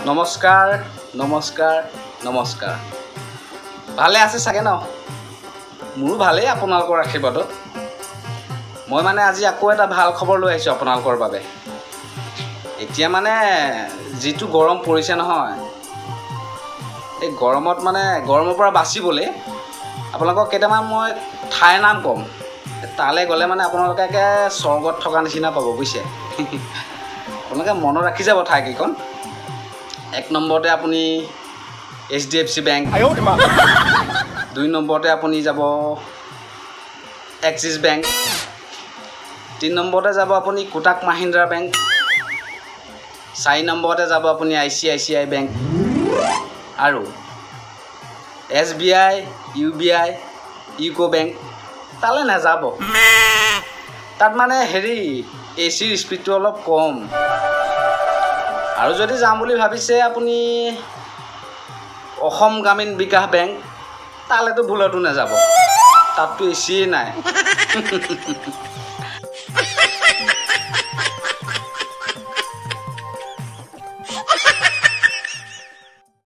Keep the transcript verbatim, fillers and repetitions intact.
নমস্কাৰ নমস্কাৰ নমস্কাৰ ভালে আছে চাগে ন মোৰো ভালেই আপোনালোকৰ আশীৰ্বাদত মই মানে আজি আকৌ এটা ভাল খবৰ লৈ আহিছোঁ আপোনালোকৰ বাবে এতিয়া মানে যিটো গৰম পৰিছে নহয় এই গৰমত মানে গৰমৰ পৰা বাচিবলৈ আপোনালোকক কেইটামান মই ঠাইৰ নাম ক'ম তালৈ গ'লে মানে আপোনালোকে একে স্বৰ্গত থকা নিচিনা পাব বুজিছে আপোনালোকে মনত ৰাখি যাব ঠাইকেইখন এক নম্বৰতে আপুনি H D F C bank দুই নম্বৰতে আপুনি যাব এক্সিছ বেংক তিনি নম্বৰতে যাব আপুনি কোটাক মাহিন্দ্ৰা বেংক চাৰি নম্বৰতে যাব আপুনি I C I C I bank আৰু S B I U B I UCO bank তালৈ নাযাব তাত মানে হেৰি এ চিৰ স্পীডটো অলপ কম আৰু যদি যাম বুলি ভাবিছে আপুনি অসম গ্ৰামীণ বিকাশ বেংক তালৈতো ভুলতো নাযাব তাততো এ চিয়ে নাই